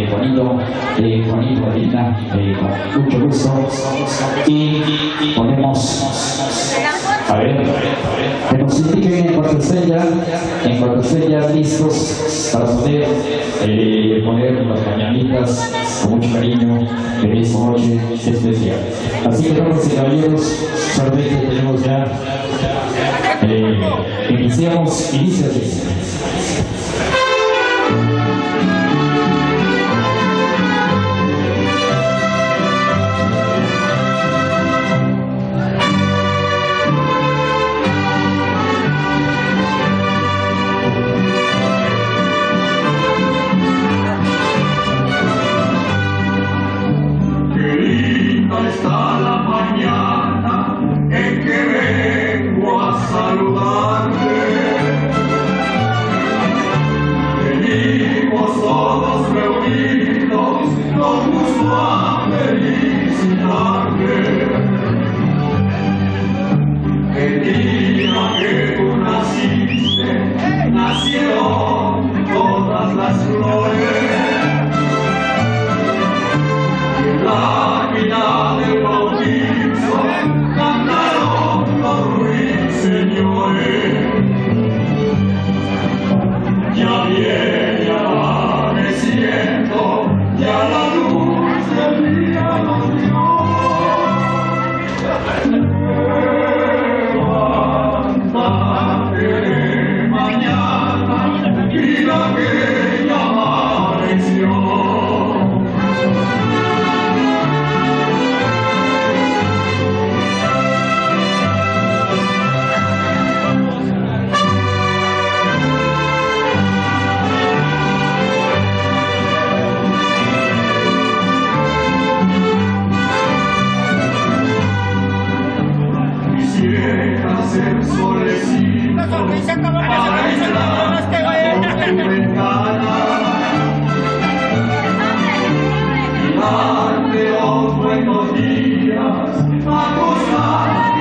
Juanito Medina, con mucho gusto. Y ponemos, a ver, que nos indiquen en cuanto estén ya listos para poder poner las mañanitas con mucho cariño en esta noche especial. Así que, damas y caballeros, solamente tenemos ya, iniciamos. Está la mañana en que vengo a saludarte. Venimos todos reunidos con gusto a felicitarte. El día que tú naciste, nacieron todas las flores. La vida del bautizo cantaron los ruiseñores. Ya viene amaneciendo, ya la luz del día nos dio. Levántate de mañana, mira que ya amaneció. Ser solecito para entrar por tu ventana y darte los buenos días, acostar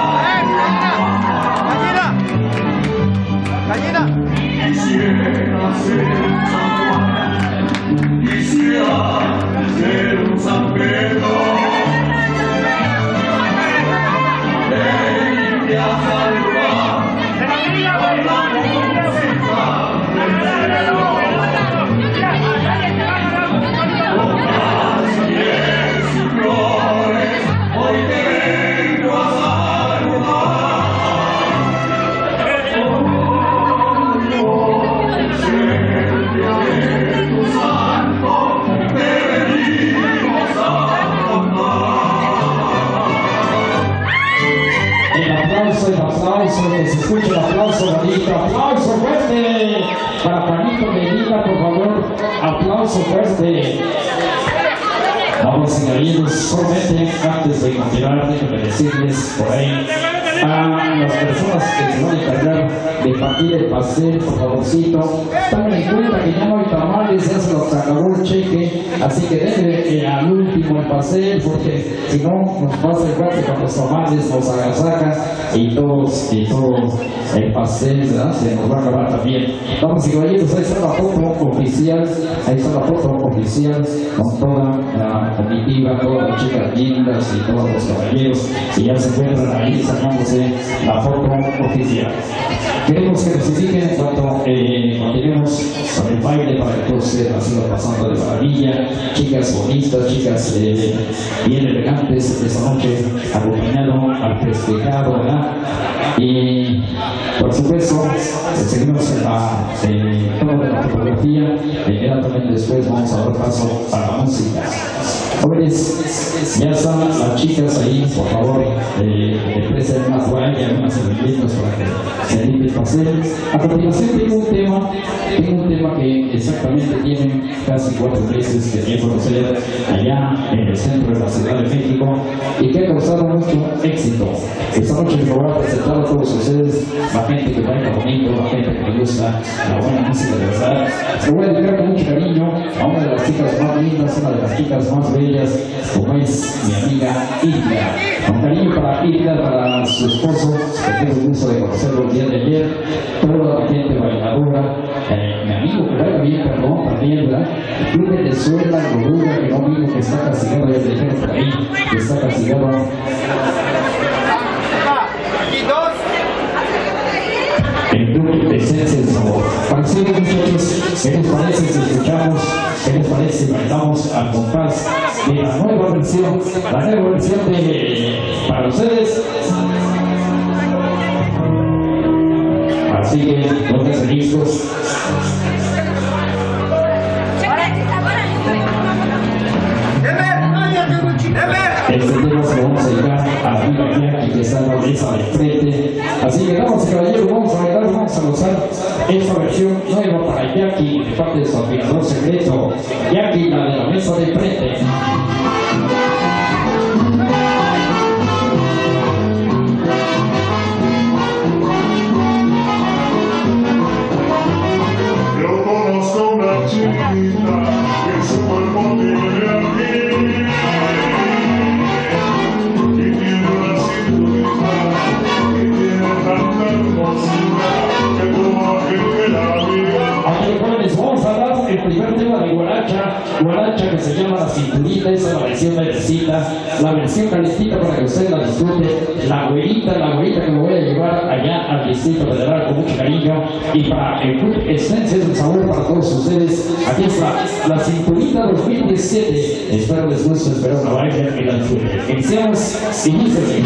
quisiera ser San Juan, quisiera ser un San Pedro. Que se escuche el aplauso, bonito, aplauso fuerte para Juanito Medina, por favor, aplauso fuerte. Vamos a ir solamente antes de continuar, déjenme decirles por ahí a las personas que se van a encargar de partir el pastel, por favorcito, tomen en cuenta que ya no hay tamales, ya se los acabó el cheque, así que denle al último el pastel, porque si no nos pasa el rato con los tamales, nos agasaca y todos el pastel, ¿verdad? Se nos va a acabar también. Vamos y caballeros, ahí está la foto oficial, con toda la comitiva, todas las chicas lindas y todos los caballeros que ya se encuentran ahí sacándose la foto oficial. Queremos que nos indiquen cuando continuemos con el baile para que todos ustedes la sigan pasando de maravilla. Chicas bonitas, chicas bien elegantes esta noche, acompañado al festejado, ¿verdad? Y por supuesto, seguimos en la fotografía. Inmediatamente después vamos a dar paso a la música. Jóvenes, ya están las chicas ahí, por favor, presten una toalla, unas serviletas para que se limpie el pastel. A continuación tengo un tema que exactamente tiene casi 4 meses que di a conocer allá en el centro de la Ciudad de México y que ha causado mucho éxito. Esta noche les voy a presentar a todos ustedes, la gente que baila bonito, la gente que le gusta la buena música de verdad. Se voy a dedicar con mucho cariño a una de las chicas más lindas, una de las chicas más bellas, como es mi amiga Hilda. Con cariño para Hilda, para su esposo, que tengo el gusto de conocerlo el día de ayer. toda la gente bailadora, mi amigo que baila bien, perdón, también, ¿verdad? Club de Venezuela, Gordura, que no vino, que está castigado, ya te dijeron por ahí, que está castigado. El club de Esencia del Sabor. Para ustedes, muchachos, ¿qué les parece si escuchamos? ¿Qué les parece si bailamos al compás de la nueva versión? La nueva versión de para ustedes. Así que, pónganse listos. Este tema se lo vamos a dedicar a la amiga Jackie que está en la mesa de frente. Así que, damas y caballeros, vamos a bailar, vamos a gozar esta versión nueva para Jackie, de parte de su admirador secreto, Jackie, la de la mesa de frente. Yo conozco una chiquita que su cuerpo tiene aquí. Vamos a hablar del primer tema de guaracha que se llama La Cinturita, esa es la versión verdecita, la versión calentita para que ustedes la disfruten, la güerita que me voy a llevar allá al Distrito Federal con mucho cariño, y para el Club Esencia del Sabor para todos ustedes, aquí está La Cinturita 2017, espero les guste, espero la bailen y la disfruten. Iniciamos, iníciate.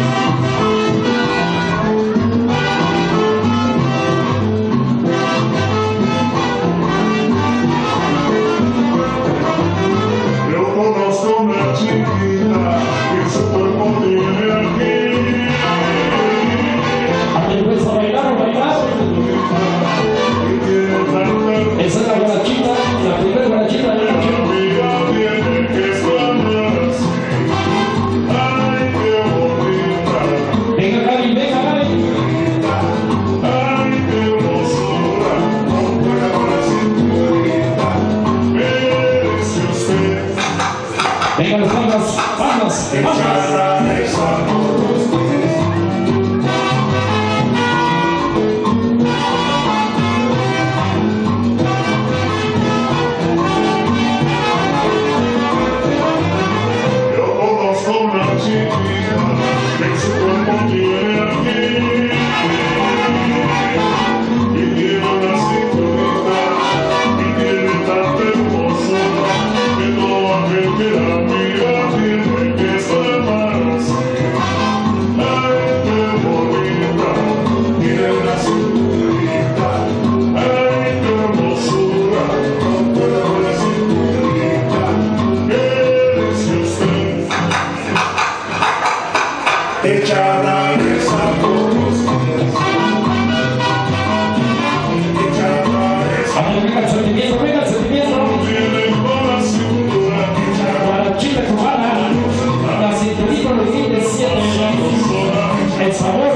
Esa es la guarachita, la primera guarachita de la noche. Venga, Cali, venga, Cali. Venga, los vamos, vamos, vamos. El sabor,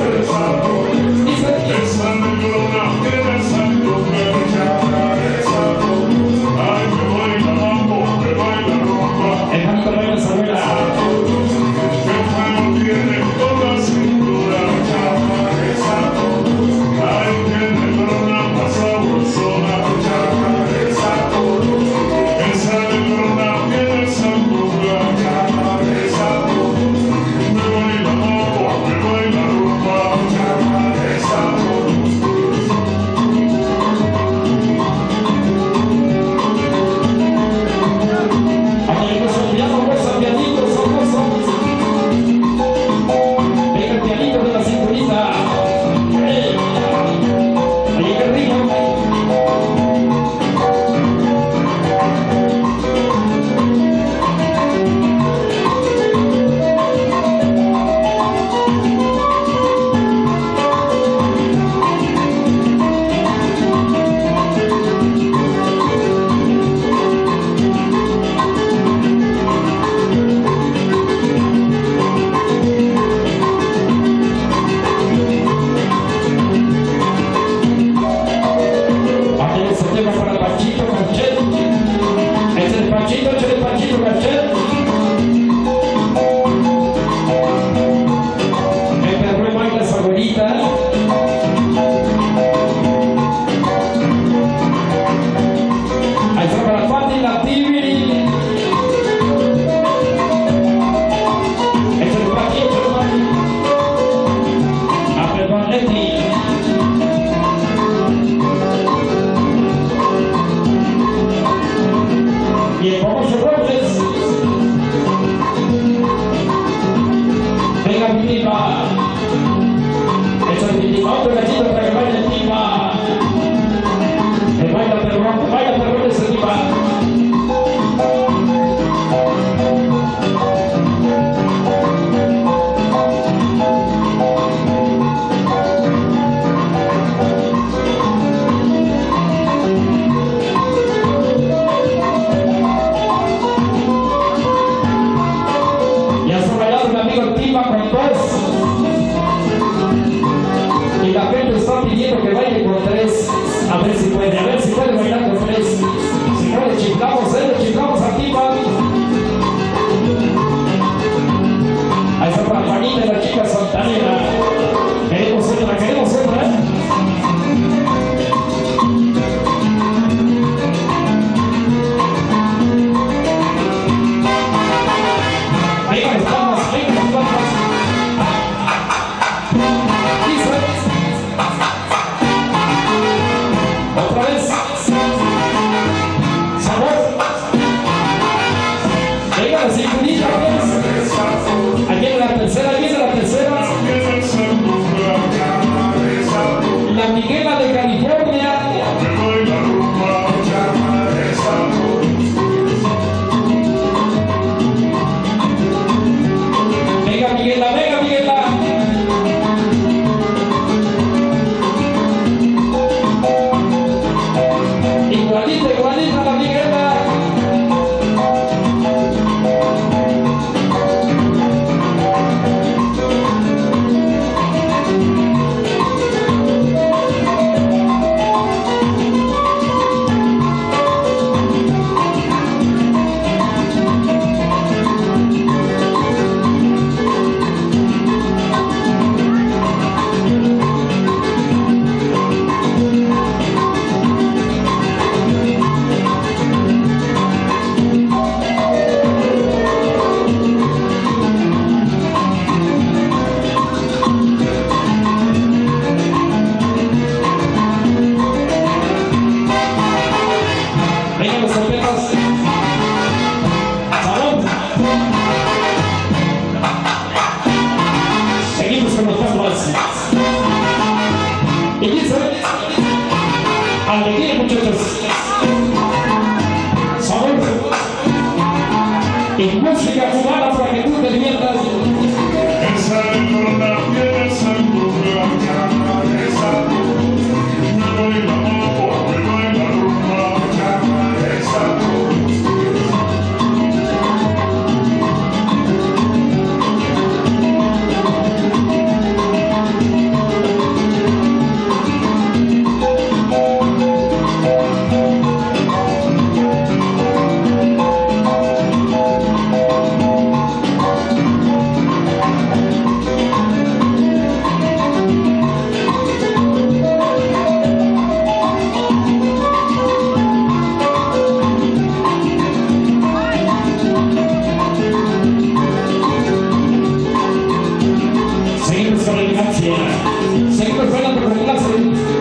Y el famoso Robles. Venga mi tipa. Esa es mi tipa. Otro gachito para que vaya el tipa. Que vaya perrón ese tipa. Con dos y la gente está pidiendo que baile con tres, a ver si puede bailar con tres. Si no le chiflamos aquí, a esa campanita de la chica santanera. Queremos otra, La Miguela de California. Venga Miguela. Igualita la Miguela. Y dice, alegría muchachos, sabor y música cubana para que tú te diviertas. Seguimos bailando con clase.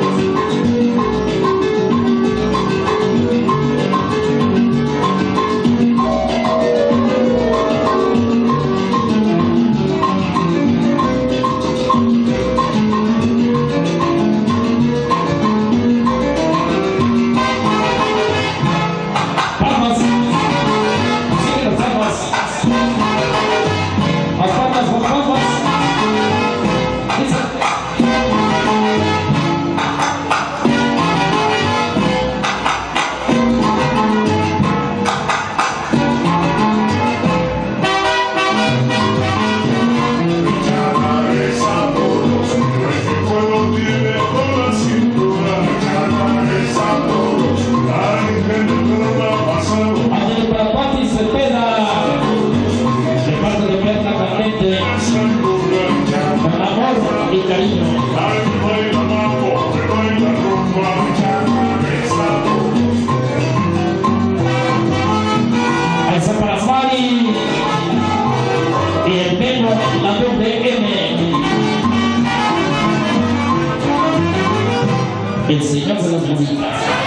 Palmas. Siguen las palmas. Las palmas. Con amor y cariño. A esa para Mari y el Meno, la BDM. El señor de las bonitas.